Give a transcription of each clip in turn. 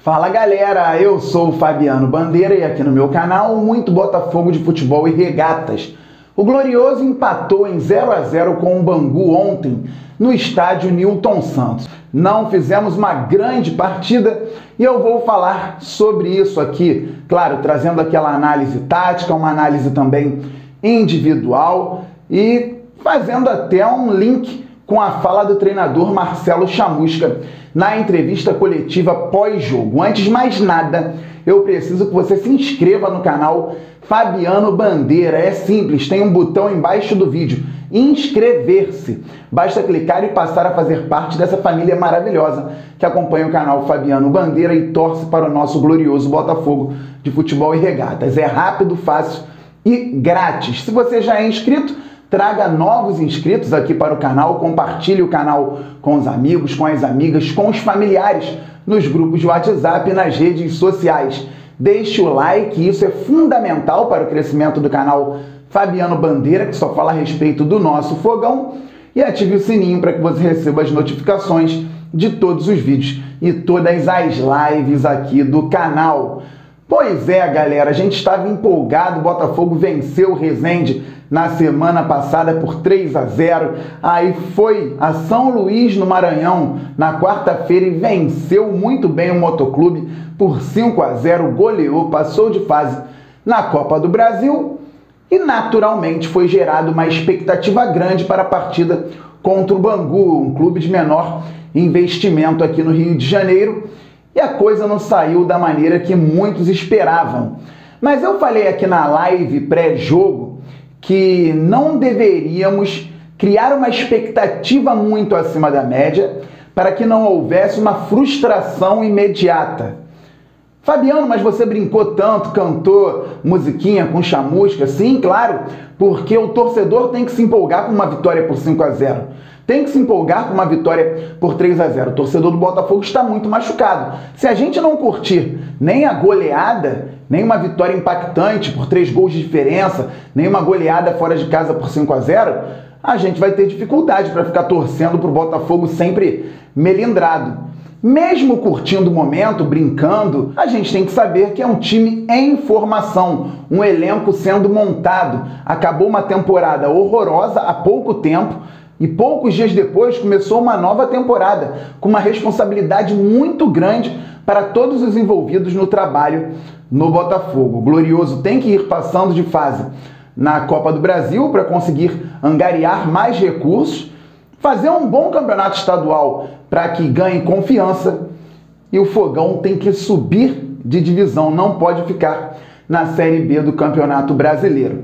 Fala galera, eu sou o Fabiano Bandeira e aqui no meu canal muito Botafogo de futebol e regatas. O Glorioso empatou em 0 a 0 com o Bangu ontem no estádio Nilton Santos. Não fizemos uma grande partida e eu vou falar sobre isso aqui, claro, trazendo aquela análise tática, uma análise também individual e fazendo até um link com a fala do treinador Marcelo Chamusca na entrevista coletiva pós-jogo. Antes de mais nada, eu preciso que você se inscreva no canal Fabiano Bandeira. É simples, tem um botão embaixo do vídeo, inscrever-se. Basta clicar e passar a fazer parte dessa família maravilhosa que acompanha o canal Fabiano Bandeira e torce para o nosso glorioso Botafogo de futebol e regatas. É rápido, fácil e grátis. Se você já é inscrito, traga novos inscritos aqui para o canal, compartilhe o canal com os amigos, com as amigas, com os familiares, nos grupos de WhatsApp e nas redes sociais. Deixe o like, isso é fundamental para o crescimento do canal Fabiano Bandeira, que só fala a respeito do nosso fogão, e ative o sininho para que você receba as notificações de todos os vídeos e todas as lives aqui do canal. Pois é, galera, a gente estava empolgado, o Botafogo venceu o Resende na semana passada por 3 a 0, aí foi a São Luís, no Maranhão, na quarta-feira e venceu muito bem o Motoclube por 5 a 0, goleou, passou de fase na Copa do Brasil e naturalmente foi gerada uma expectativa grande para a partida contra o Bangu, um clube de menor investimento aqui no Rio de Janeiro, e a coisa não saiu da maneira que muitos esperavam. Mas eu falei aqui na live pré-jogo que não deveríamos criar uma expectativa muito acima da média para que não houvesse uma frustração imediata. Fabiano, mas você brincou tanto, cantou musiquinha com chamusca? Sim, claro, porque o torcedor tem que se empolgar com uma vitória por 5 a 0. Tem que se empolgar com uma vitória por 3 a 0. O torcedor do Botafogo está muito machucado. Se a gente não curtir nem a goleada, nem uma vitória impactante por 3 gols de diferença, nem uma goleada fora de casa por 5 a 0, a gente vai ter dificuldade para ficar torcendo para o Botafogo sempre melindrado. Mesmo curtindo o momento, brincando, a gente tem que saber que é um time em formação, um elenco sendo montado. Acabou uma temporada horrorosa há pouco tempo, e poucos dias depois começou uma nova temporada, com uma responsabilidade muito grande para todos os envolvidos no trabalho no Botafogo. O Glorioso tem que ir passando de fase na Copa do Brasil para conseguir angariar mais recursos, fazer um bom campeonato estadual para que ganhe confiança, e o Fogão tem que subir de divisão, não pode ficar na Série B do Campeonato Brasileiro.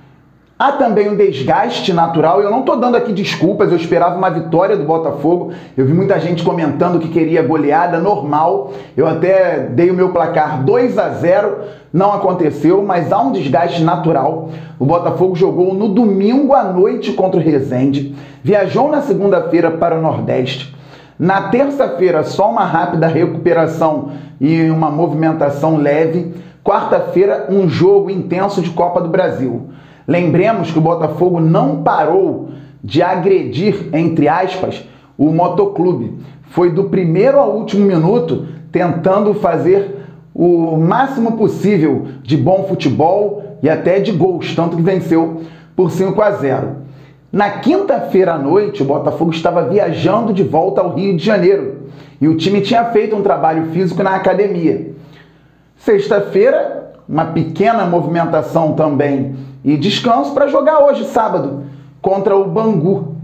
Há também um desgaste natural, e eu não estou dando aqui desculpas, eu esperava uma vitória do Botafogo, eu vi muita gente comentando que queria goleada normal, eu até dei o meu placar 2 a 0, não aconteceu, mas há um desgaste natural. O Botafogo jogou no domingo à noite contra o Resende, viajou na segunda-feira para o Nordeste, na terça-feira só uma rápida recuperação e uma movimentação leve, quarta-feira um jogo intenso de Copa do Brasil. Lembremos que o Botafogo não parou de agredir, entre aspas, o Motoclube. Foi do primeiro ao último minuto tentando fazer o máximo possível de bom futebol e até de gols, tanto que venceu por 5 a 0. Na quinta-feira à noite, o Botafogo estava viajando de volta ao Rio de Janeiro e o time tinha feito um trabalho físico na academia. Sexta-feira, uma pequena movimentação também e descanso para jogar hoje, sábado, contra o Bangu.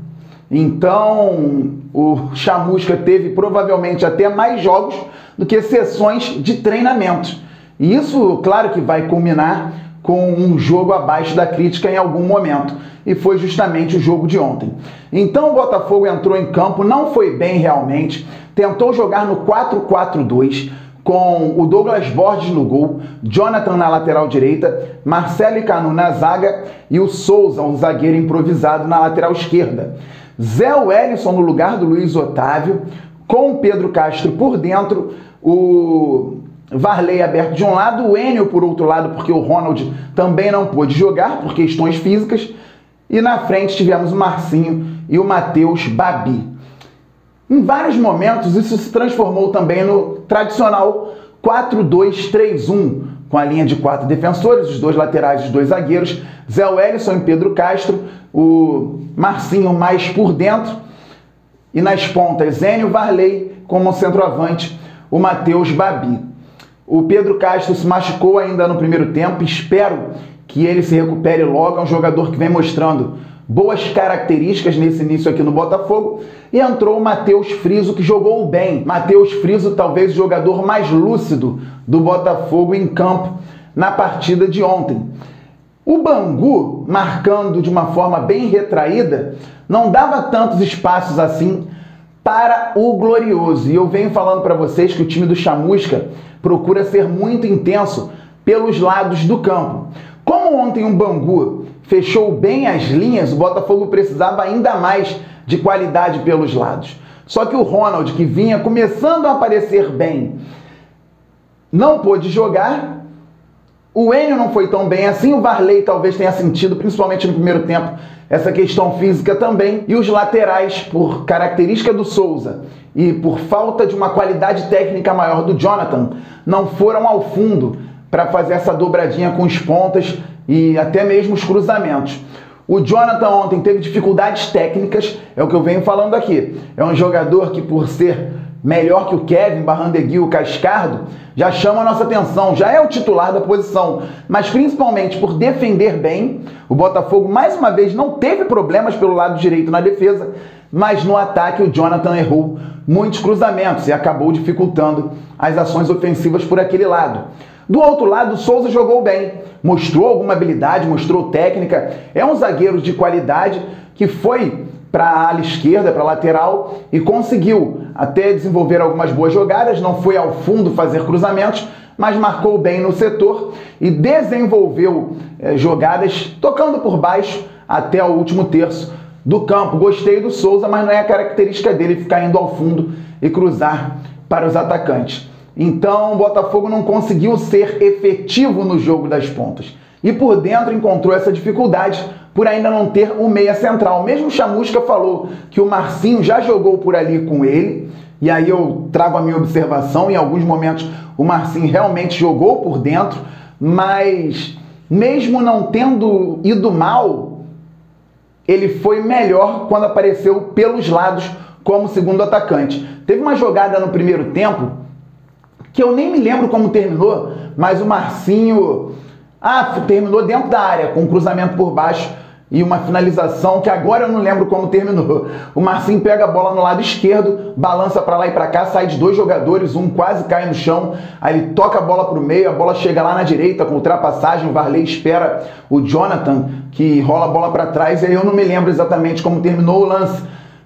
Então, o Chamusca teve provavelmente até mais jogos do que sessões de treinamento. E isso, claro que vai culminar com um jogo abaixo da crítica em algum momento. E foi justamente o jogo de ontem. Então o Botafogo entrou em campo, não foi bem realmente, tentou jogar no 4-4-2, com o Douglas Borges no gol, Jonathan na lateral direita, Marcelo e Canu na zaga e o Souza, um zagueiro improvisado, na lateral esquerda. Zé Wellison no lugar do Luiz Otávio, com o Pedro Castro por dentro, o Varley aberto de um lado, o Enio por outro lado, porque o Ronald também não pôde jogar por questões físicas, e na frente tivemos o Marcinho e o Matheus Babi. Em vários momentos, isso se transformou também no tradicional 4-2-3-1, com a linha de 4 defensores, os 2 laterais e os 2 zagueiros, Zé Wellison e Pedro Castro, o Marcinho mais por dentro, e nas pontas Enio Varley como centroavante, o Matheus Babi. O Pedro Castro se machucou ainda no primeiro tempo, espero que ele se recupere logo, é um jogador que vem mostrando boas características nesse início aqui no Botafogo, e entrou o Matheus Friso, que jogou bem. Matheus Friso, talvez o jogador mais lúcido do Botafogo em campo na partida de ontem. O Bangu, marcando de uma forma bem retraída, não dava tantos espaços assim para o Glorioso. E eu venho falando para vocês que o time do Chamusca procura ser muito intenso pelos lados do campo. Como ontem o Bangu fechou bem as linhas, o Botafogo precisava ainda mais de qualidade pelos lados. Só que o Ronald, que vinha começando a aparecer bem, não pôde jogar. O Enio não foi tão bem assim, o Varley talvez tenha sentido, principalmente no primeiro tempo, essa questão física também. E os laterais, por característica do Souza e por falta de uma qualidade técnica maior do Jonathan, não foram ao fundo para fazer essa dobradinha com os pontas e até mesmo os cruzamentos. O Jonathan ontem teve dificuldades técnicas, é o que eu venho falando aqui. É um jogador que, por ser melhor que o Kevin, Barrandegui, o Cascardo, já chama a nossa atenção, já é o titular da posição, mas principalmente por defender bem. O Botafogo, mais uma vez, não teve problemas pelo lado direito na defesa, mas no ataque o Jonathan errou muitos cruzamentos e acabou dificultando as ações ofensivas por aquele lado. Do outro lado, o Souza jogou bem, mostrou alguma habilidade, mostrou técnica, é um zagueiro de qualidade que foi para a ala esquerda, para a lateral, e conseguiu até desenvolver algumas boas jogadas, não foi ao fundo fazer cruzamentos, mas marcou bem no setor e desenvolveu jogadas tocando por baixo até o último terço do campo. Gostei do Souza, mas não é a característica dele ficar indo ao fundo e cruzar para os atacantes. Então o Botafogo não conseguiu ser efetivo no jogo das pontas. E por dentro encontrou essa dificuldade por ainda não ter o meia central. Mesmo o Chamusca falou que o Marcinho já jogou por ali com ele, e aí eu trago a minha observação, em alguns momentos o Marcinho realmente jogou por dentro, mas mesmo não tendo ido mal, ele foi melhor quando apareceu pelos lados como segundo atacante. Teve uma jogada no primeiro tempo que eu nem me lembro como terminou, mas o Marcinho terminou dentro da área, com um cruzamento por baixo e uma finalização que agora eu não lembro como terminou. O Marcinho pega a bola no lado esquerdo, balança para lá e para cá, sai de 2 jogadores, um quase cai no chão, aí ele toca a bola para o meio, a bola chega lá na direita com ultrapassagem, o Varley espera o Jonathan, que rola a bola para trás, e aí eu não me lembro exatamente como terminou o lance,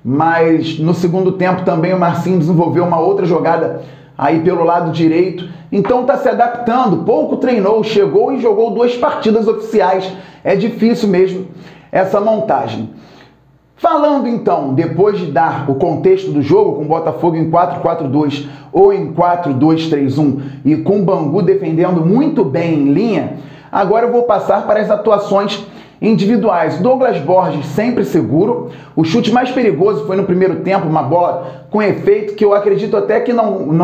mas no segundo tempo também o Marcinho desenvolveu uma outra jogada aí pelo lado direito, então está se adaptando, pouco treinou, chegou e jogou 2 partidas oficiais, é difícil mesmo essa montagem. Falando então, depois de dar o contexto do jogo, com o Botafogo em 4-4-2 ou em 4-2-3-1 e com o Bangu defendendo muito bem em linha, agora eu vou passar para as atuações individuais. Douglas Borges sempre seguro, o chute mais perigoso foi no primeiro tempo, uma bola com efeito que eu acredito até que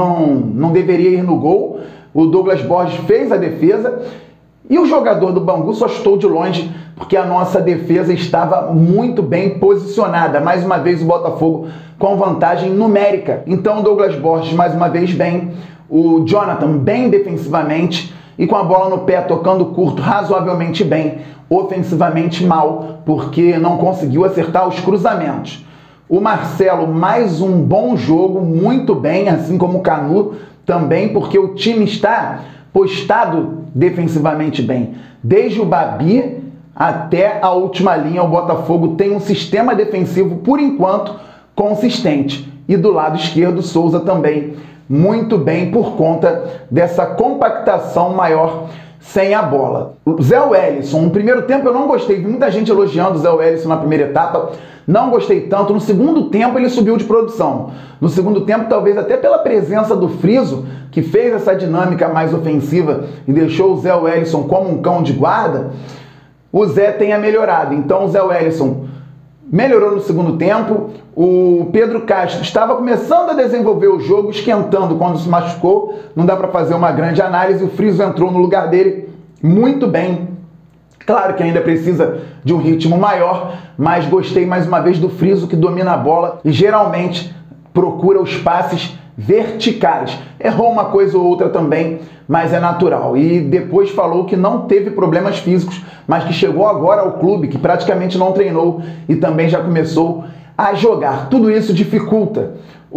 não deveria ir no gol. O Douglas Borges fez a defesa e o jogador do Bangu só chutou de longe porque a nossa defesa estava muito bem posicionada. Mais uma vez o Botafogo com vantagem numérica. Então o Douglas Borges mais uma vez bem, o Jonathan bem defensivamente e com a bola no pé tocando curto razoavelmente bem, ofensivamente mal, porque não conseguiu acertar os cruzamentos. O Marcelo, mais um bom jogo, muito bem, assim como o Canu também, porque o time está postado defensivamente bem. Desde o Babi até a última linha, o Botafogo tem um sistema defensivo, por enquanto, consistente. E do lado esquerdo, Souza também muito bem por conta dessa compactação maior sem a bola. O Zé Wellison, no primeiro tempo eu não gostei, vi muita gente elogiando o Zé Wellison na primeira etapa, não gostei tanto. No segundo tempo ele subiu de produção. No segundo tempo, talvez até pela presença do Friso, que fez essa dinâmica mais ofensiva e deixou o Zé Wellison como um cão de guarda, o Zé tenha melhorado. Então o Zé Wellison melhorou no segundo tempo. O Pedro Castro estava começando a desenvolver o jogo, esquentando quando se machucou. Não dá para fazer uma grande análise. O Friso entrou no lugar dele muito bem. Claro que ainda precisa de um ritmo maior, mas gostei mais uma vez do Friso, que domina a bola e geralmente procura os passes verticais. Errou uma coisa ou outra também, mas é natural. E depois falou que não teve problemas físicos, mas que chegou agora ao clube, que praticamente não treinou e também já começou a jogar. Tudo isso dificulta.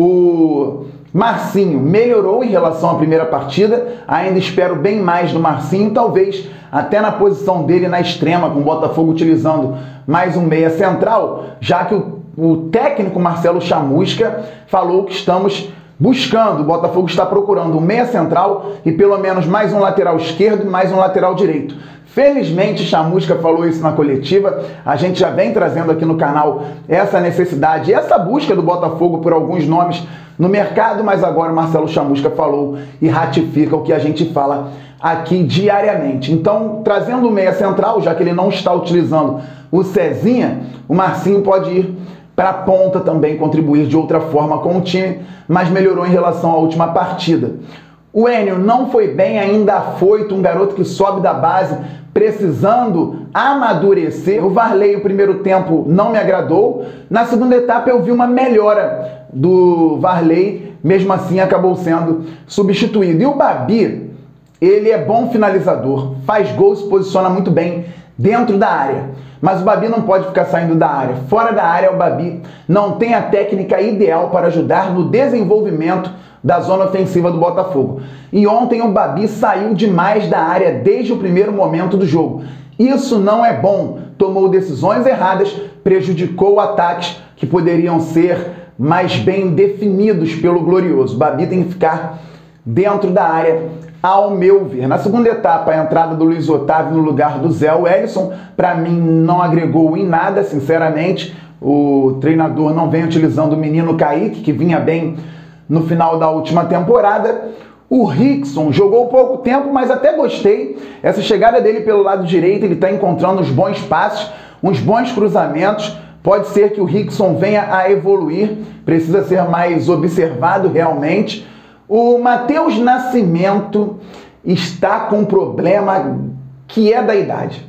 O Marcinho melhorou em relação à primeira partida, ainda espero bem mais do Marcinho, talvez até na posição dele na extrema, com o Botafogo utilizando mais um meia central, já que o técnico Marcelo Chamusca falou que estamos buscando, o Botafogo está procurando um meia central e pelo menos mais um lateral esquerdo e mais um lateral direito. Felizmente, Chamusca falou isso na coletiva, a gente já vem trazendo aqui no canal essa necessidade, essa busca do Botafogo por alguns nomes no mercado, mas agora o Marcelo Chamusca falou e ratifica o que a gente fala aqui diariamente. Então, trazendo o meia central, já que ele não está utilizando o Cezinha, o Marcinho pode ir para a ponta também, contribuir de outra forma com o time, mas melhorou em relação à última partida. O Enio não foi bem, ainda afoito, um garoto que sobe da base, precisando amadurecer. O Varley, o primeiro tempo, não me agradou. Na segunda etapa eu vi uma melhora do Varley, mesmo assim acabou sendo substituído. E o Babi, ele é bom finalizador, faz gol, se posiciona muito bem dentro da área. Mas o Babi não pode ficar saindo da área. Fora da área, o Babi não tem a técnica ideal para ajudar no desenvolvimento da zona ofensiva do Botafogo. E ontem o Babi saiu demais da área desde o primeiro momento do jogo. Isso não é bom. Tomou decisões erradas, prejudicou ataques que poderiam ser mais bem definidos pelo Glorioso. O Babi tem que ficar dentro da área, ao meu ver. Na segunda etapa, a entrada do Luiz Otávio no lugar do Zé Wellison, para mim, não agregou em nada, sinceramente. O treinador não vem utilizando o menino Kaique, que vinha bem no final da última temporada. O Rickson jogou pouco tempo, mas até gostei. Essa chegada dele pelo lado direito, ele está encontrando uns bons passes, uns bons cruzamentos. Pode ser que o Rickson venha a evoluir, precisa ser mais observado realmente. O Matheus Nascimento está com um problema que é da idade.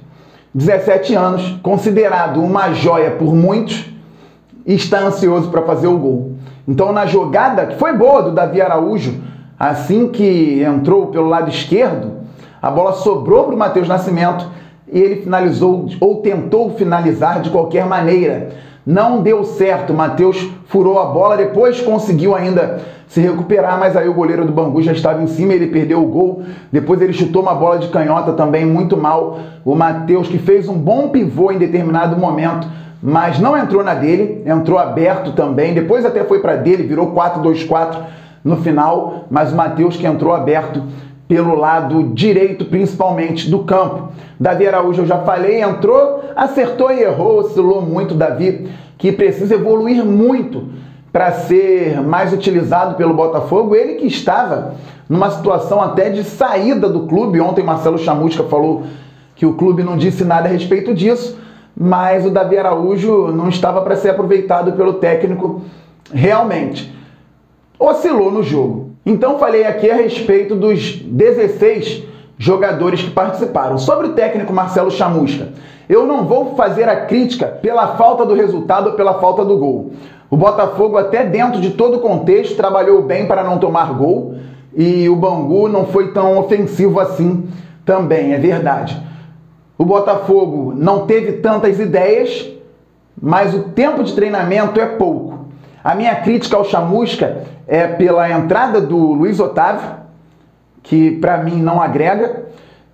17 anos, considerado uma joia por muitos, e está ansioso para fazer o gol. Então, na jogada, que foi boa do Davi Araújo, assim que entrou pelo lado esquerdo, a bola sobrou para o Matheus Nascimento e ele finalizou, ou tentou finalizar de qualquer maneira. Não deu certo, o Matheus furou a bola, depois conseguiu ainda se recuperar, mas aí o goleiro do Bangu já estava em cima, ele perdeu o gol. Depois ele chutou uma bola de canhota também muito mal. O Matheus, que fez um bom pivô em determinado momento, mas não entrou na dele, entrou aberto também. Depois até foi para dele, virou 4-2-4 no final, mas o Matheus que entrou aberto pelo lado direito, principalmente do campo. Davi Araújo, eu já falei, entrou, acertou e errou, oscilou muito. Davi, que precisa evoluir muito para ser mais utilizado pelo Botafogo. Ele que estava numa situação até de saída do clube. Ontem Marcelo Chamusca falou que o clube não disse nada a respeito disso, mas o Davi Araújo não estava para ser aproveitado pelo técnico realmente. Oscilou no jogo. Então falei aqui a respeito dos 16 jogadores que participaram. Sobre o técnico Marcelo Chamusca, eu não vou fazer a crítica pela falta do resultado ou pela falta do gol. O Botafogo, até dentro de todo o contexto, trabalhou bem para não tomar gol, e o Bangu não foi tão ofensivo assim também, é verdade. O Botafogo não teve tantas ideias, mas o tempo de treinamento é pouco. A minha crítica ao Chamusca é pela entrada do Luiz Otávio, que para mim não agrega,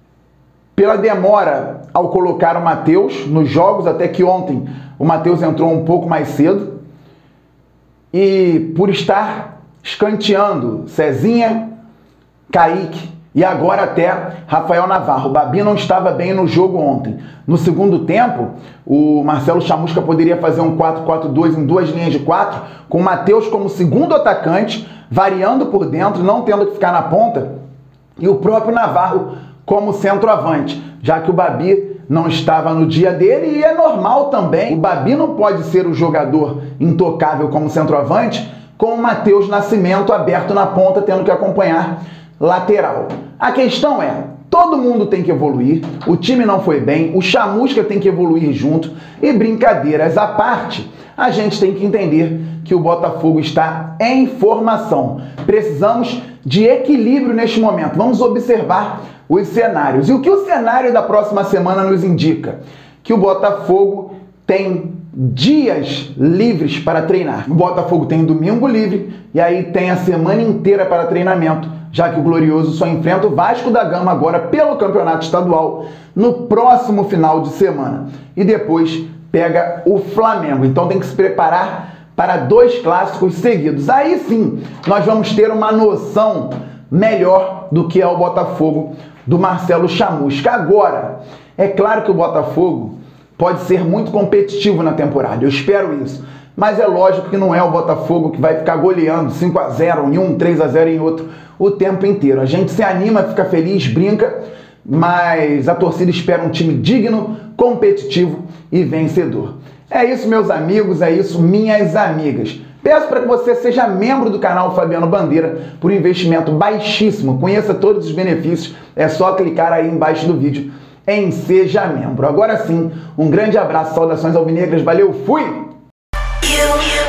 pela demora ao colocar o Matheus nos jogos, até que ontem o Matheus entrou um pouco mais cedo, e por estar escanteando Cezinha, Kaique e agora até Rafael Navarro. O Babi não estava bem no jogo ontem. No segundo tempo, o Marcelo Chamusca poderia fazer um 4-4-2 em duas linhas de 4, com o Matheus como segundo atacante, variando por dentro, não tendo que ficar na ponta, e o próprio Navarro como centroavante, já que o Babi não estava no dia dele e é normal também. O Babi não pode ser o jogador intocável como centroavante com o Matheus Nascimento aberto na ponta tendo que acompanhar lateral. A questão é, todo mundo tem que evoluir, o time não foi bem, o Chamusca tem que evoluir junto e, brincadeiras à parte, a gente tem que entender que o Botafogo está em formação. Precisamos de equilíbrio neste momento. Vamos observar os cenários. E o que o cenário da próxima semana nos indica? Que o Botafogo tem dias livres para treinar. O Botafogo tem domingo livre e aí tem a semana inteira para treinamento, já que o Glorioso só enfrenta o Vasco da Gama agora pelo Campeonato Estadual no próximo final de semana. E depois pega o Flamengo. Então tem que se preparar para 2 clássicos seguidos. Aí sim, nós vamos ter uma noção melhor do que é o Botafogo do Marcelo Chamusca. Agora, é claro que o Botafogo pode ser muito competitivo na temporada, eu espero isso. Mas é lógico que não é o Botafogo que vai ficar goleando 5-0 em um, 3-0 em outro o tempo inteiro. A gente se anima, fica feliz, brinca, mas a torcida espera um time digno, competitivo e vencedor. É isso, meus amigos, é isso, minhas amigas. Peço para que você seja membro do canal Fabiano Bandeira por um investimento baixíssimo. Conheça todos os benefícios, é só clicar aí embaixo do vídeo em Seja Membro. Agora sim, um grande abraço, saudações alvinegras, valeu, fui!